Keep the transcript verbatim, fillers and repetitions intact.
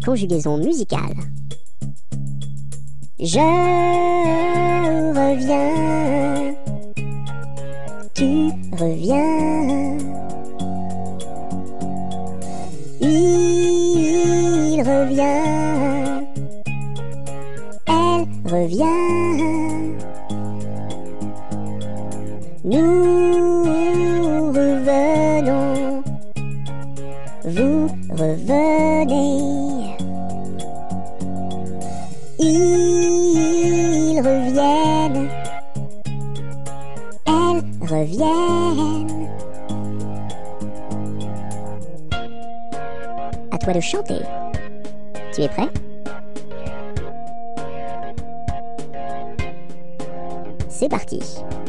Conjugaison musicale. Je reviens, tu reviens, il revient, elle revient, nous revenons, vous revenez, ils reviennent, elles reviennent. À toi de chanter. Tu es prêt? C'est parti.